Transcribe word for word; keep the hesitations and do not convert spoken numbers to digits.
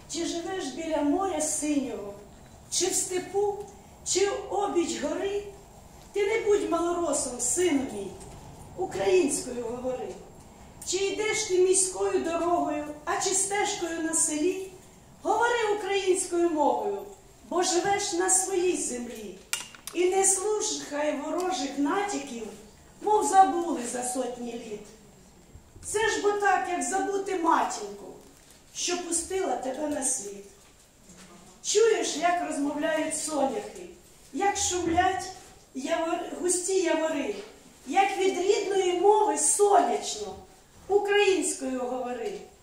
Чи живеш біля моря синього, чи в степу, чи обіч гори, ти не будь малоросом, сину мій, українською говори. Чи йдеш ти міською дорогою, а чи стежкою на селі, говори українською мовою, бо живеш на своїй землі. І не слухай ворожих натяків, мов забули за сотні літ. Це ж бо так, як забути матінку, що пустила тебе на світ. Чуєш, як розмовляють соняхи, як шумлять явор... густі явори, як від рідної мови сонячно, українською говори.